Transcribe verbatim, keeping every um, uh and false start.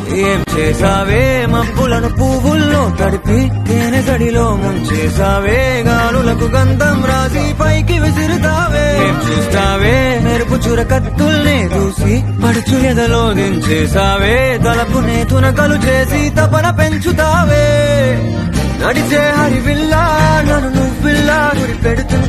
ఏం చేసావే మబ్బులను పువ్వుల్లో తడిపి తేనె గడిలో ముంచేసావే గాలులకు గంధం రాసి పైకి విసిరుతావే ఏం చూస్తావే మెరుపు చుర కత్తుల్నే దూసి పడుచు ఎదలో దించేసావే తలపునే తునకలు చేసి తపన పెంచుతావే నడిచే హరివిల్లా నన్ను నువ్విల్లా గురి పెడుతు